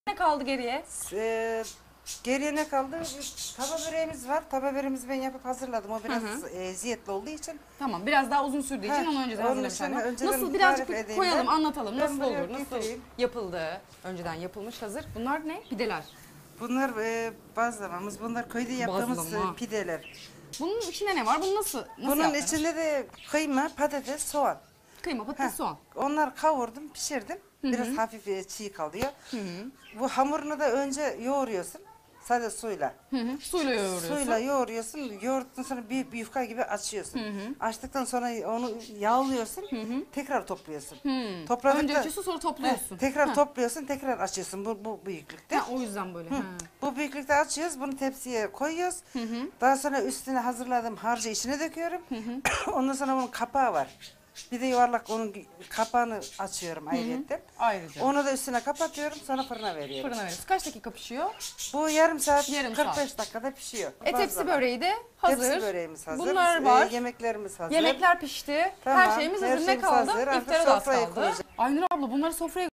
Ne kaldı geriye? Geriye ne kaldı? Tava böreğimiz var. Tava böreğimizi ben yapıp hazırladım. O biraz eziyetli olduğu için. Tamam, biraz daha uzun sürdüğü için onu önceden hazırlamışlar. Nasıl birazcık koyalım, anlatalım. Nasıl olur, nasıl yapıldı? Önceden yapılmış, hazır. Bunlar ne? Pideler. Bunlar bazlamamız. Bunlar köyde yaptığımız pideler. Bunun içinde ne var? Bunu nasıl Bunun yaptınız? içinde de kıyma, patates, soğan. Kıyma, patates, soğan. Onları kavurdum, pişirdim. Biraz hafif çiğ kalıyor. Bu hamurunu da önce yoğuruyorsun. Sadece suyla. Suyla yoğuruyorsun. Suyla yoğuruyorsun. Yoğurduktan sonra büyük bir yufka gibi açıyorsun. Açtıktan sonra onu yağlıyorsun. Tekrar topluyorsun. Önce açıyorsun, sonra topluyorsun. Tekrar topluyorsun, tekrar açıyorsun bu büyüklükte. Ha, o yüzden böyle. Bu büyüklükte açıyoruz. Bunu tepsiye koyuyoruz. Daha sonra üstüne hazırladığım harcı içine döküyorum. Ondan sonra bunun kapağı var. Bir de yuvarlak onun kapağını açıyorum ayrıca. Ayrıca. Onu da üstüne kapatıyorum, sonra fırına veriyorum. Fırına veriyoruz. Kaç dakika pişiyor? Bu yarım saat, 45 saat. dakikada pişiyor. Tepsi böreği de hazır. Tepsi böreğimiz hazır. Bunlar var. Yemeklerimiz hazır. Yemekler pişti. Tamam, Her şeyimiz hazır. Ne kaldı? hazır. Artık İftara da az sofraya kaldı. koyacağız. Aynur abla bunları sofraya